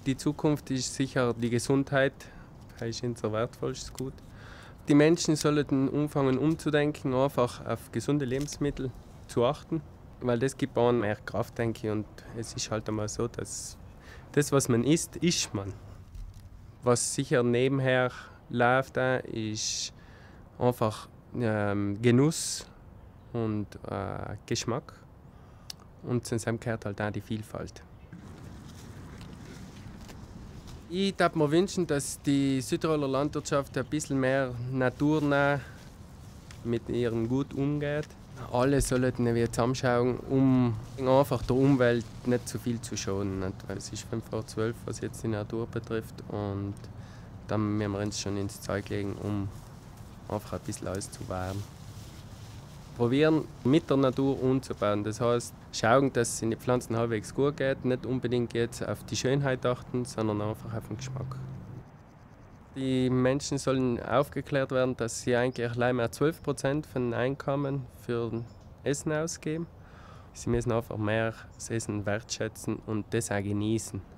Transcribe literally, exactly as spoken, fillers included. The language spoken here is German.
Die Zukunft ist sicher die Gesundheit, das ist unser wertvollstes Gut. Die Menschen sollten anfangen umzudenken, einfach auf gesunde Lebensmittel zu achten, weil das gibt ihnen mehr Kraft, denke ich. Und es ist halt einmal so, dass das, was man isst, isst man. Was sicher nebenher läuft, ist einfach ähm, Genuss und äh, Geschmack. Und zusammen gehört halt auch die Vielfalt. Ich würde mir wünschen, dass die Südtiroler Landwirtschaft ein bisschen mehr naturnah mit ihrem Gut umgeht. Alle sollten wir zusammenschauen, um einfach der Umwelt nicht zu viel zu schonen. Es ist fünf vor zwölf, was jetzt die Natur betrifft. Und dann müssen wir uns schon ins Zeug legen, um einfach ein bisschen alles zu wahren. Probieren, mit der Natur umzubauen. Das heißt, schauen, dass es in die Pflanzen halbwegs gut geht. Nicht unbedingt jetzt auf die Schönheit achten, sondern einfach auf den Geschmack. Die Menschen sollen aufgeklärt werden, dass sie eigentlich allein mehr zwölf Prozent von Einkommen für Essen ausgeben. Sie müssen einfach mehr das Essen wertschätzen und das auch genießen.